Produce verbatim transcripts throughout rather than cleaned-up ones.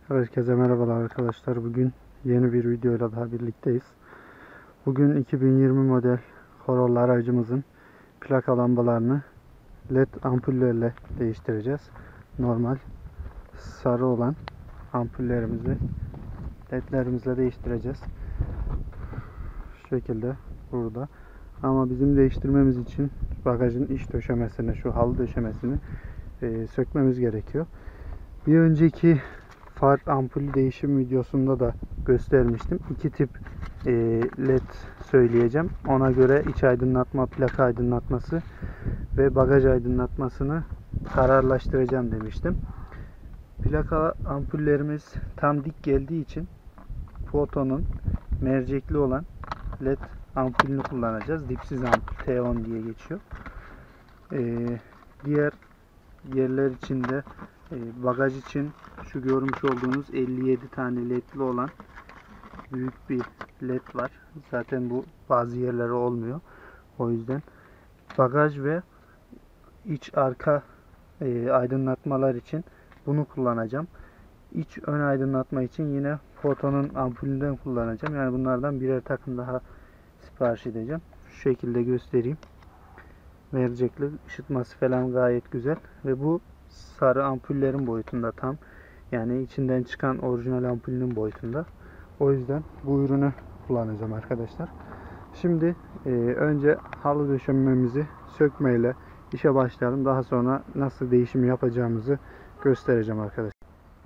Herkese merhabalar arkadaşlar. Bugün yeni bir videoyla daha birlikteyiz. Bugün iki bin yirmi model Corolla aracımızın plaka lambalarını led ampullerle değiştireceğiz. Normal sarı olan ampullerimizi ledlerimizle değiştireceğiz. Şu şekilde burada. Ama bizim değiştirmemiz için bagajın iç döşemesini, şu halı döşemesini e, sökmemiz gerekiyor. Bir önceki far ampulü değişim videosunda da göstermiştim. İki tip e, led söyleyeceğim. Ona göre iç aydınlatma, plaka aydınlatması ve bagaj aydınlatmasını kararlaştıracağım demiştim. Plaka ampullerimiz tam dik geldiği için Foton'un mercekli olan led ampulünü kullanacağız. Dipsiz ampul T on diye geçiyor. E, diğer yerler için de e, bagaj için şu görmüş olduğunuz elli yedi tane ledli olan büyük bir led var. Zaten bu bazı yerlere olmuyor. O yüzden bagaj ve iç arka e, aydınlatmalar için bunu kullanacağım. İç ön aydınlatma için yine Foton'un ampulünden kullanacağım. Yani bunlardan birer takım daha sipariş edeceğim. Şu şekilde göstereyim. Mercekli, ışıtması falan gayet güzel ve bu sarı ampullerin boyutunda tam. Yani içinden çıkan orijinal ampulünün boyutunda. O yüzden bu ürünü kullanacağım arkadaşlar. Şimdi e, önce halı döşememizi sökmeyle işe başlayalım. Daha sonra nasıl değişim yapacağımızı göstereceğim arkadaşlar.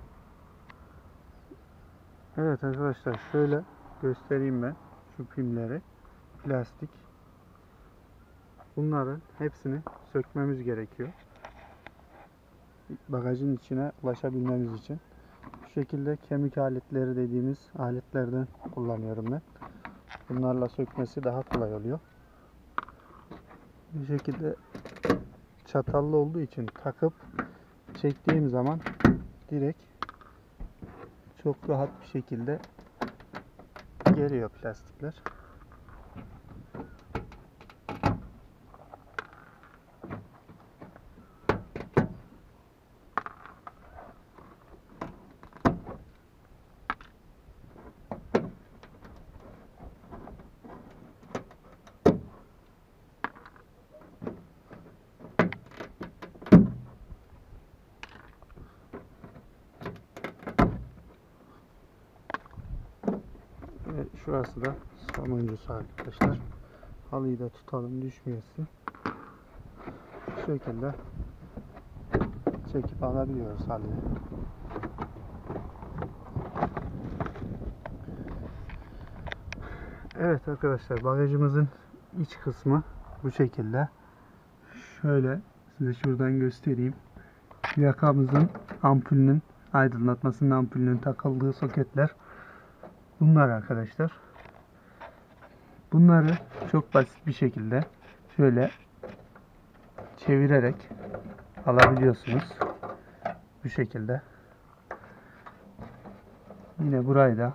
Evet arkadaşlar, şöyle göstereyim ben şu pimleri. Plastik. Bunların hepsini sökmemiz gerekiyor. Bagajın içine ulaşabilmemiz için. Bu şekilde kemik aletleri dediğimiz aletlerden kullanıyorum ben. Bunlarla sökmesi daha kolay oluyor. Bu şekilde çatallı olduğu için takıp çektiğim zaman direkt çok rahat bir şekilde geliyor plastikler. Evet, şurası da sonuncusu arkadaşlar. Halıyı da tutalım, düşmeyesin. Bu şekilde çekip alabiliyoruz halıyı. Evet arkadaşlar, bagajımızın iç kısmı bu şekilde. Şöyle size şuradan göstereyim. Yakamızın ampulünün aydınlatmasının ampulünün takıldığı soketler bunlar arkadaşlar. Bunları çok basit bir şekilde şöyle çevirerek alabiliyorsunuz. Bu şekilde. Yine burayı da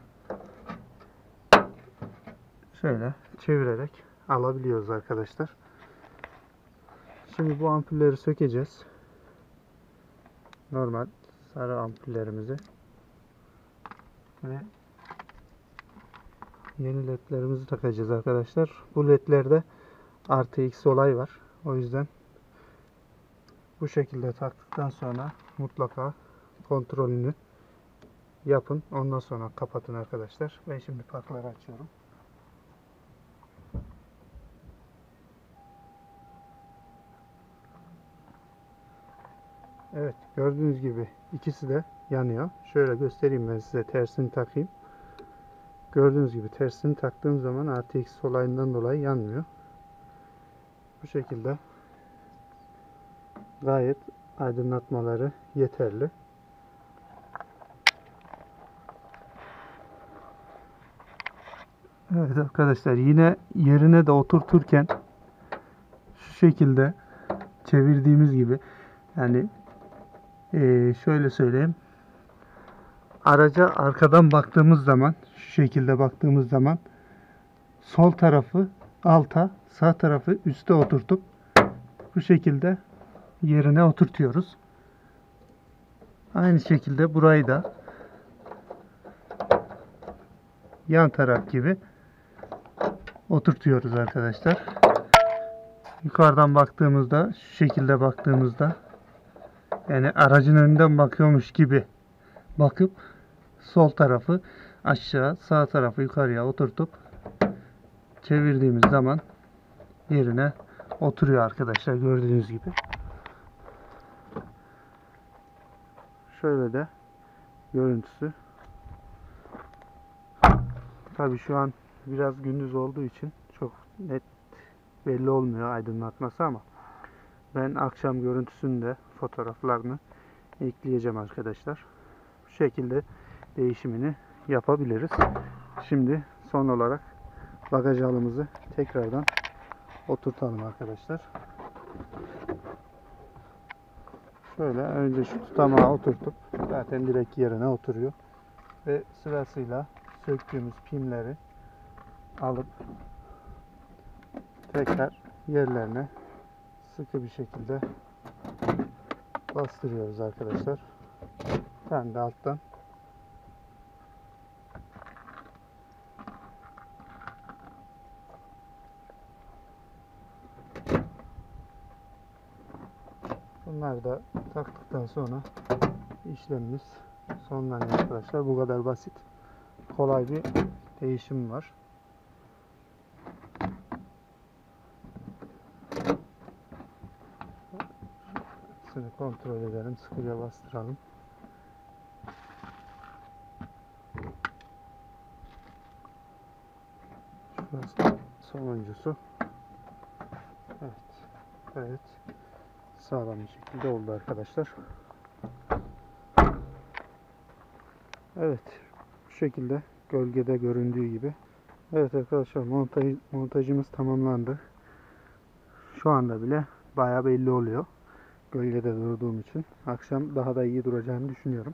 şöyle çevirerek alabiliyoruz arkadaşlar. Şimdi bu ampulleri sökeceğiz. Normal sarı ampullerimizi ve yeni ledlerimizi takacağız arkadaşlar. Bu ledlerde artı eksi olay var. O yüzden bu şekilde taktıktan sonra mutlaka kontrolünü yapın. Ondan sonra kapatın arkadaşlar. Ben şimdi parkları açıyorum. Evet, gördüğünüz gibi ikisi de yanıyor. Şöyle göstereyim ben size, tersini takayım. Gördüğünüz gibi tersini taktığım zaman artı eksi olayından dolayı yanmıyor. Bu şekilde gayet aydınlatmaları yeterli. Evet arkadaşlar, yine yerine de oturturken şu şekilde çevirdiğimiz gibi, yani Ee, şöyle söyleyeyim, araca arkadan baktığımız zaman, şu şekilde baktığımız zaman sol tarafı alta, sağ tarafı üste oturtup bu şekilde yerine oturtuyoruz. Aynı şekilde burayı da yan taraf gibi oturtuyoruz arkadaşlar. Yukarıdan baktığımızda, şu şekilde baktığımızda, yani aracın önünden bakıyormuş gibi bakıp sol tarafı aşağı, sağ tarafı yukarıya oturtup çevirdiğimiz zaman yerine oturuyor arkadaşlar, gördüğünüz gibi. Şöyle de görüntüsü. Tabii şu an biraz gündüz olduğu için çok net belli olmuyor aydınlatması, ama ben akşam görüntüsünü de, fotoğraflarını ekleyeceğim arkadaşlar. Bu şekilde değişimini yapabiliriz. Şimdi son olarak bagaj halımızı tekrardan oturtalım arkadaşlar. Şöyle önce şu tutamağı oturtup, zaten direkt yerine oturuyor. Ve sırasıyla söktüğümüz pimleri alıp tekrar yerlerine sıkı bir şekilde bastırıyoruz arkadaşlar. Ben de alttan bunları da taktıktan sonra işlemimiz sonlanıyor arkadaşlar. Bu kadar basit, kolay bir değişim var. Şunu kontrol edelim, sıkıca bastıralım. Şurası sonuncusu. Evet. Evet. Sağlam bir şekilde oldu arkadaşlar. Evet. Bu şekilde gölgede göründüğü gibi. Evet arkadaşlar, montaj, montajımız tamamlandı. Şu anda bile bayağı belli oluyor. Gölgede durduğum için. Akşam daha da iyi duracağını düşünüyorum.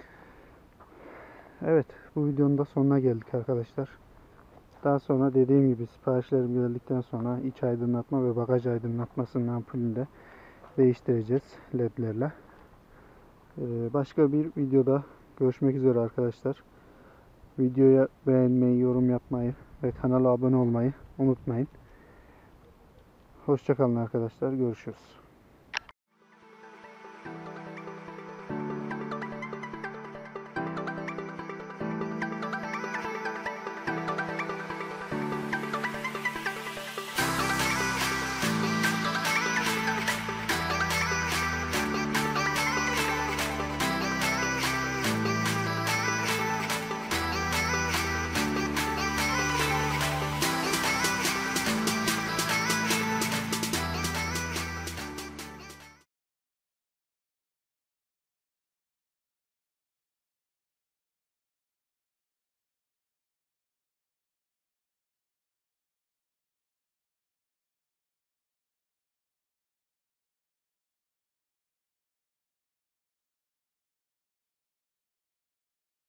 Evet. Bu videonun da sonuna geldik arkadaşlar. Daha sonra dediğim gibi siparişlerim geldikten sonra iç aydınlatma ve bagaj aydınlatmasının ampulünü de değiştireceğiz ledlerle. Başka bir videoda görüşmek üzere arkadaşlar. Videoya beğenmeyi, yorum yapmayı ve kanala abone olmayı unutmayın. Hoşça kalın arkadaşlar. Görüşürüz.